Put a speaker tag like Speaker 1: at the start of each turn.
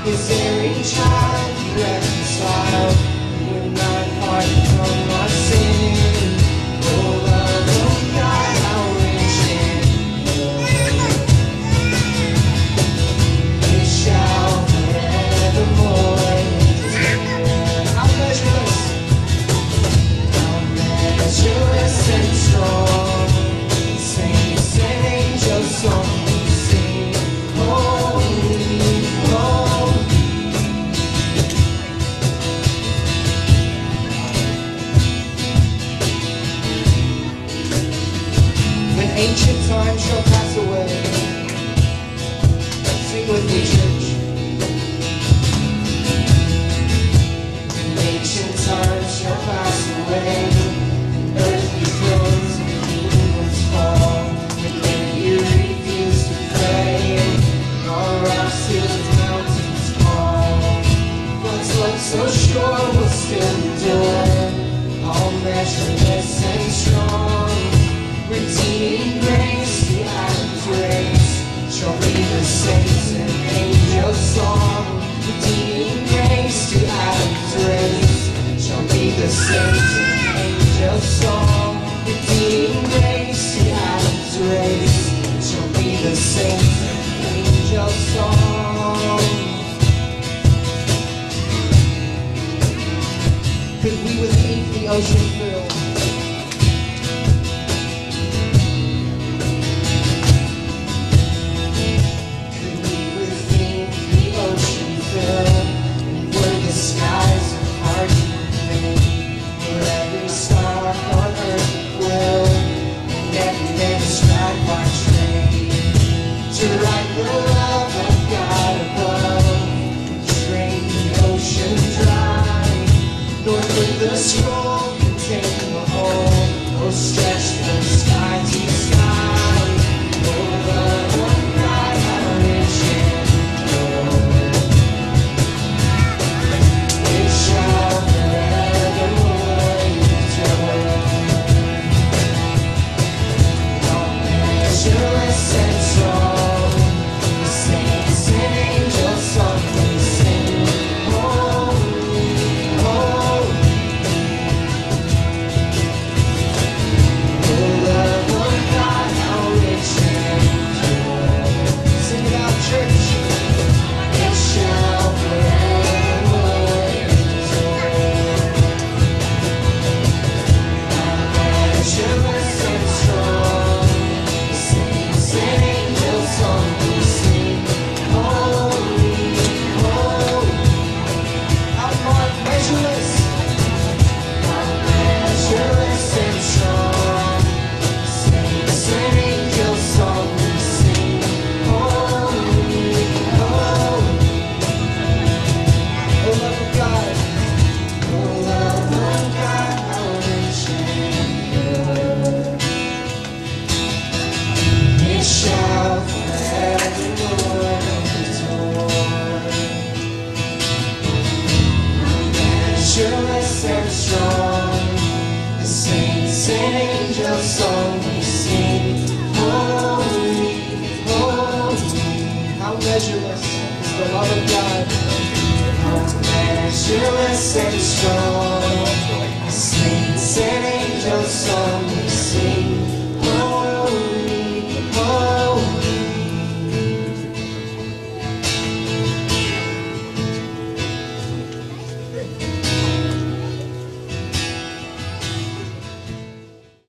Speaker 1: Is there any child you reconcile? We're not apart from our sin. Oh, love of God, how rich and it shall forevermore. How measureless and strong. Saints and angels song we sing. Holy, holy. When ancient times shall pass away, sing with me, church. When ancient times shall pass away, earthly thrones and kingdoms fall, and then you refuse to pray, and all rocks till the mountains fall. God's love so sure will still endure, all measureless and strong. Redeeming grace, the Adam's race, shall be the saints and angels' song. Redeeming grace, to Adam's race, shall be the saints and angels' song. Redeeming grace, to Adam's race, shall be the saints and angels' song. Could we with ink the ocean fill? Could we with ink the ocean fill? And were the skies of parchment made, for every star on earth will, and every man described by trade, to write the love of God above, drain the ocean dry, nor could the scroll contain the whole, or stretch from sky to sky. Oh, love of God, how rich and pure, it shall forevermore endure. All measureless and strong, the saints and angels song we sing. Holy, holy. Oh, love of God, how rich and pure. Sing it out, church. It shall forevermore endure. Measureless and strong, the saints and angels song we sing. Holy, holy. Outmark, measureless. Measureless and strong, saints and angels song we sing. Holy, holy. Oh, love of God. Oh, love of God, how rich and pure. It shall forevermore endure. Measureless and strong, the saints and angels song we sing. Holy, holy. How measureless is the love of God. How measureless and strong.